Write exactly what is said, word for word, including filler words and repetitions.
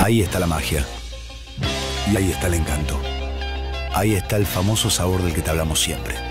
Ahí está la magia. Y ahí está el encanto. Ahí está el famoso sabor del que te hablamos siempre.